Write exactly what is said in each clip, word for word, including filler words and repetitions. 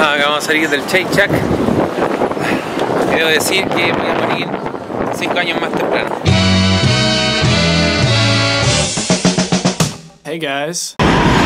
Acabamos de salir del Shake Shack. Quiero decir que voy a morir cinco años más temprano. Hey guys.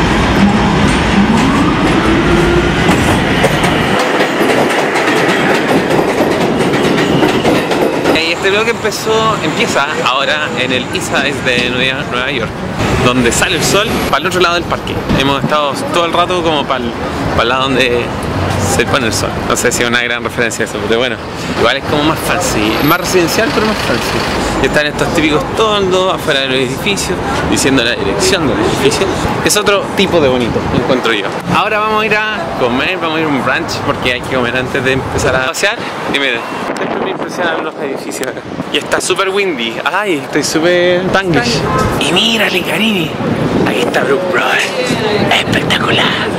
Y este vlog empezó, empieza ahora en el East Side de Nueva York, donde sale el sol para el otro lado del parque. Hemos estado todo el rato como para el, para el lado donde se pone el sol. No sé si es una gran referencia a eso, pero bueno, igual es como más fancy, más residencial pero más fancy. Y están estos típicos toldos afuera de los edificios, diciendo la dirección del edificio. Es otro tipo de bonito, encuentro yo. Ahora vamos a ir a comer, vamos a ir a un brunch, porque hay que comer antes de empezar a pasear. Y miren, siempre me impresionan los edificios acá. Y está súper windy. Ay, estoy súper tanglish. Y mírale, Carini, aquí está Brook Brothers. Espectacular.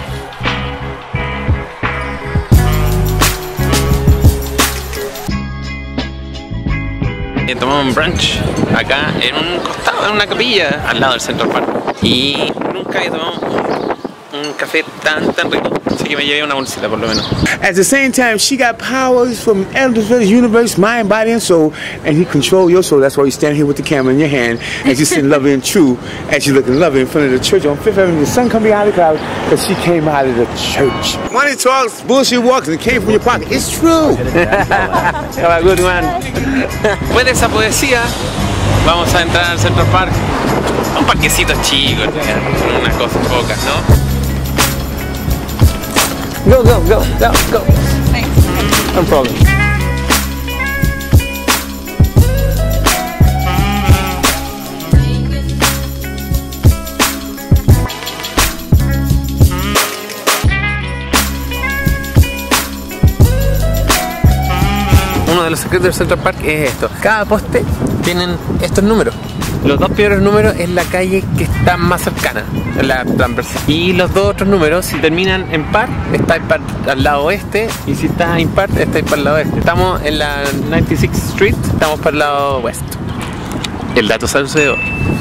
Tomamos un brunch acá en un costado, en una capilla al lado del Central Park. Y nunca había tomado un, un café tan tan rico. Así que me llevé una bolsita por lo menos. At the same time, she got powers from Elder's universe, mind, body, and soul, and he control your soul. That's why you stand here with the camera in your hand, as you sit lovely and true, as you looking lovely in front of the church on Fifth Avenue. The sun coming out of the clouds, because she came out of the church. Money talks, bullshit walks, and it came from your pocket. It's true. Have a good one. Después de esa poesía, vamos a entrar al Central Park. Un parquecito chico, unas cosas pocas, ¿no? Go, go, go, go, go. Thanks. No problem. Uno de los secretos del Central Park es esto. Cada poste tienen estos números. Los dos primeros números es la calle que está más cercana, la transversal. Y los dos otros números, si terminan en par, está al lado oeste. Y si está impar, está para el lado oeste. Estamos en la noventa y seis Street, estamos para el lado oeste. El dato salseo.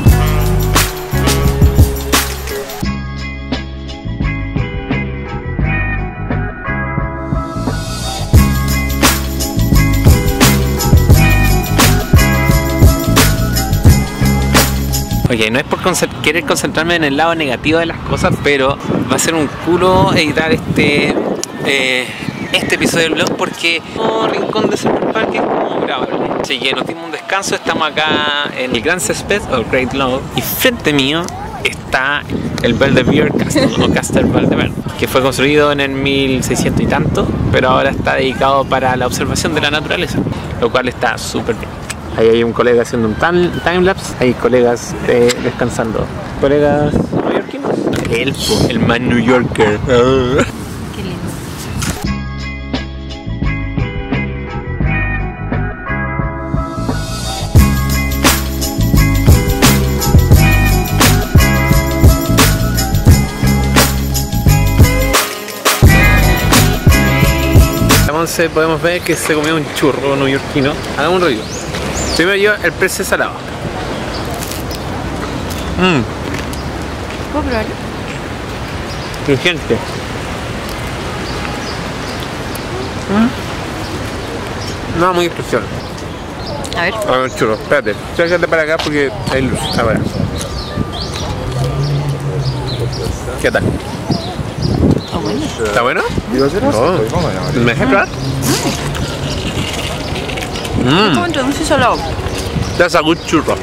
Ok, no es por querer concentrarme en el lado negativo de las cosas, pero va a ser un culo editar este eh, este episodio del vlog porque el rincón de Central Park es como grabable. Así que nos dimos un descanso, estamos acá en el Grand Césped o Great Lawn y frente mío está el Belvedere Castle o Castle Belvedere, que fue construido en el mil seiscientos y tanto, pero ahora está dedicado para la observación de la naturaleza, lo cual está súper bien. Ahí hay un colega haciendo un timelapse, hay colegas eh, descansando. ¿Colegas neoyorquinos? El, el man New Yorker. Uh. Qué lindo. Entonces podemos ver que se comió un churro neoyorquino. Hagamos un rollo. Primero yo el precio salado. Mmm. ¿Puedo probar? Crujiente. Mm. No, muy especial. A ver. A ver, churro, espérate. Sácate para acá porque hay luz. Ahora. ¿Qué tal? Está bueno. ¿Está bueno? Oh. ¿Me dejas probar? Mm. ¿Cómo entonces salado? That's a good churro.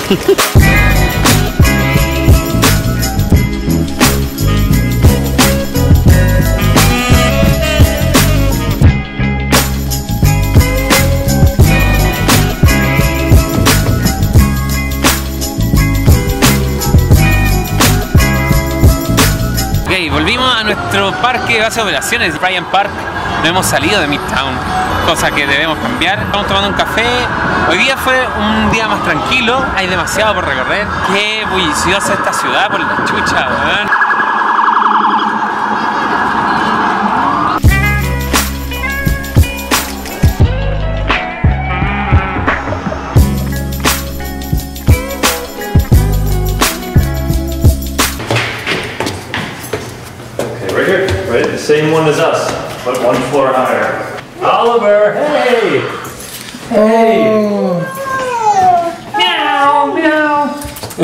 Ok, volvimos a nuestro parque de base de operaciones, Bryant Park. No hemos salido de Midtown, cosa que debemos cambiar. Estamos tomando un café. Hoy día fue un día más tranquilo, hay demasiado por recorrer. Qué bulliciosa esta ciudad por la chucha, weón. Right here, right? same one as us, but one floor higher. Oliver, hey! Hey! Meow, meow.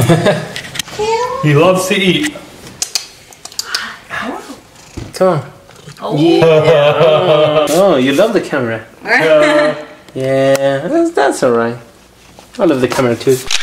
He loves to eat. Come on. Oh. Yeah. Oh, you love the camera. Yeah. Yeah, that's, that's alright. I love the camera too.